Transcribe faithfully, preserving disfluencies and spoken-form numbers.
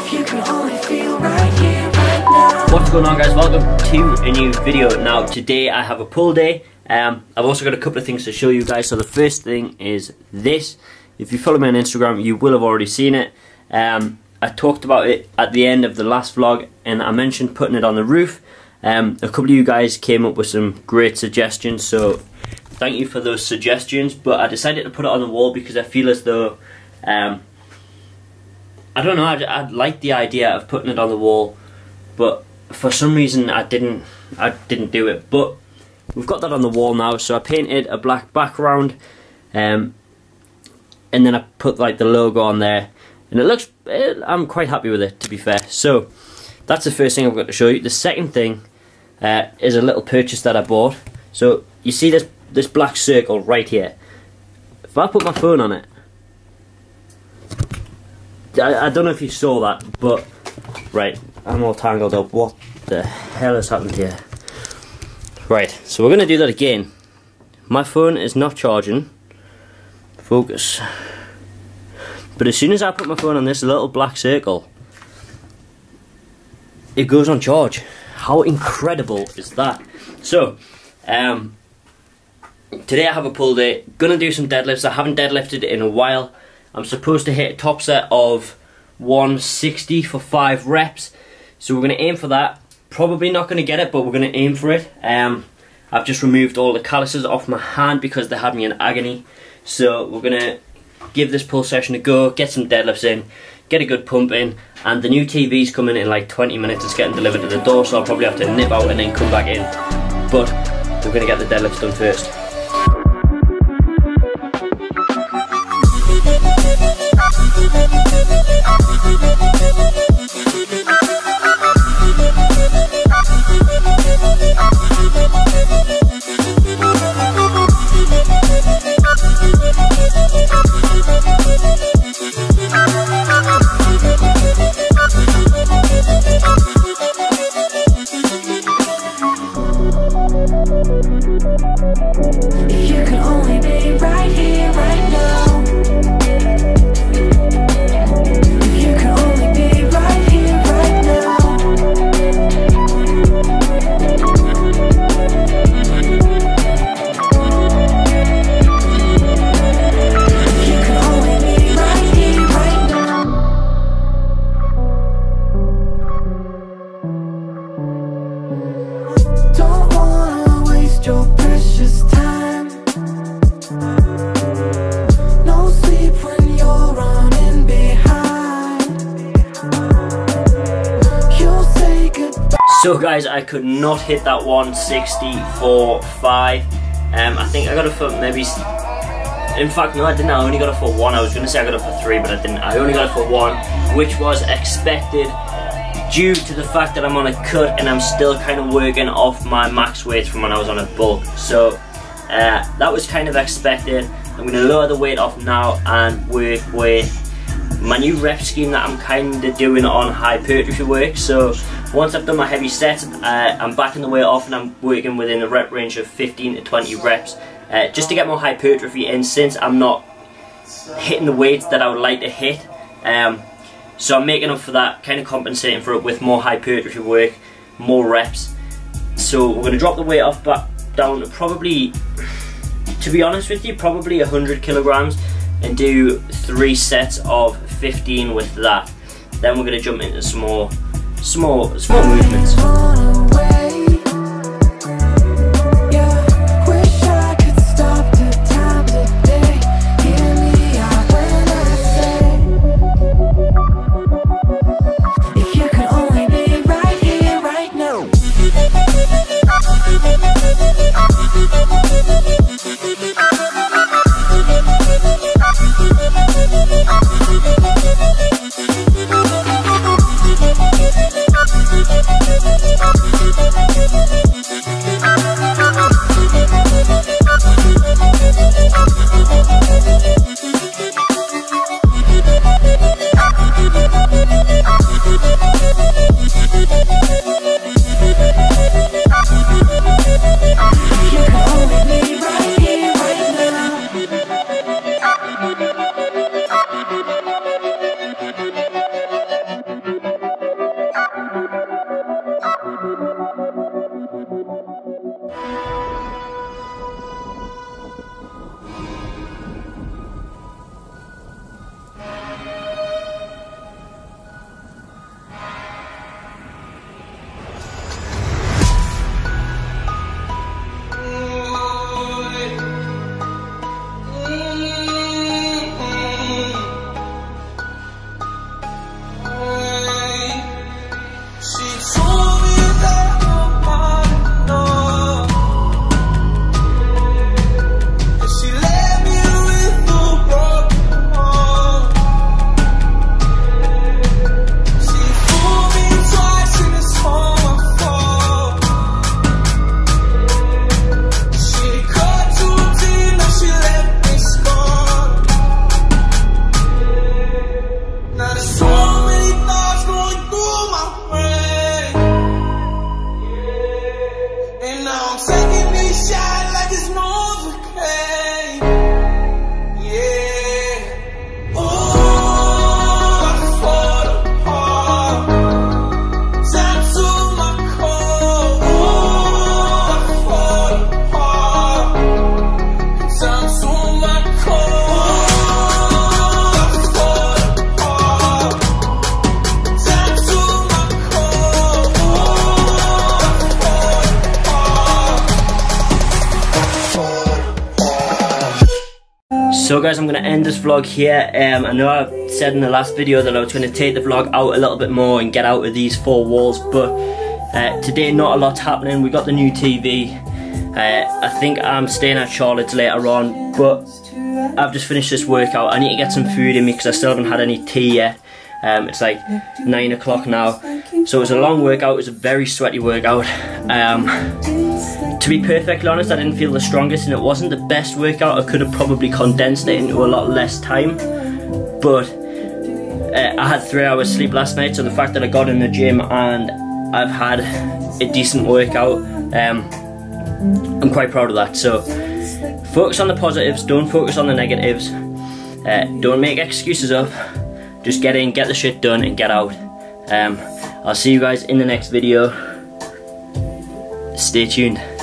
If you could only feel right here, right now. What's going on, guys? Welcome to a new video. Now today I have a pull day. Um, I've also got a couple of things to show you guys. So the first thing is this. If you follow me on Instagram, you will have already seen it. Um, I talked about it at the end of the last vlog, and I mentioned putting it on the roof. Um, a couple of you guys came up with some great suggestions, so thank you for those suggestions. But I decided to put it on the wall because I feel as though, um, I don't know, I'd, I'd like the idea of putting it on the wall, but for some reason I didn't, I didn't do it. But we've got that on the wall now, so I painted a black background, um, and then I put like the logo on there, and it looks, it, I'm quite happy with it, to be fair. So that's the first thing I've got to show you. The second thing uh, is a little purchase that I bought. So you see this this black circle right here. If I put my phone on it, I, I don't know if you saw that, but right, I'm all tangled up. What the hell has happened here? Right, so we're gonna do that again. My phone is not charging. Focus. But as soon as I put my phone on this little black circle, it goes on charge. How incredible is that? So, um, today I have a pull day. Gonna do some deadlifts. I haven't deadlifted in a while. I'm supposed to hit a top set of one sixty for five reps. So we're gonna aim for that. Probably not gonna get it, but we're gonna aim for it. Um, I've just removed all the calluses off my hand because they had me in agony. So we're gonna give this pull session a go, get some deadlifts in, get a good pump in, and the new T V's coming in like twenty minutes. It's getting delivered to the door, so I'll probably have to nip out and then come back in. But we're gonna get the deadlifts done first. If you could only be right here, right now. If you could only be right here, right now. If you could only be right here, right now. Don't wanna waste your precious time. No sleep when you're running behind. You'll say goodbye. So guys, I could not hit that one sixty for five. Um, I think I got it for maybe, in fact no I didn't, I only got it for one. I was going to say I got it for three, but I didn't. I only got it for one, which was expected due to the fact that I'm on a cut and I'm still kind of working off my max weights from when I was on a bulk. So uh, that was kind of expected. I'm going to lower the weight off now and work with my new rep scheme that I'm kind of doing on hypertrophy work. So once I've done my heavy sets, uh, I'm backing the weight off and I'm working within a rep range of fifteen to twenty reps, uh, just to get more hypertrophy in, since I'm not hitting the weights that I would like to hit. Um, so I'm making up for that, kind of compensating for it with more hypertrophy work, more reps. So we're going to drop the weight off back down to probably, to be honest with you, probably one hundred kilograms, and do three sets of fifteen with that. Then we're going to jump into some more, some more, some more movements. We'll be right back. So guys, I'm going to end this vlog here. Um, I know I said in the last video that I was going to take the vlog out a little bit more and get out of these four walls, but uh, today not a lot's happening. We got the new T V. Uh, I think I'm staying at Charlotte's later on, but I've just finished this workout. I need to get some food in me because I still haven't had any tea yet. Um, it's like nine o'clock now, so it was a long workout. It was a very sweaty workout. Um, to be perfectly honest, I didn't feel the strongest and it wasn't the best workout. I could have probably condensed it into a lot less time, but uh, I had three hours sleep last night, so the fact that I got in the gym and I've had a decent workout, um, I'm quite proud of that. So focus on the positives, don't focus on the negatives. Uh, don't make excuses up. Just get in, get the shit done and get out. Um, I'll see you guys in the next video. Stay tuned.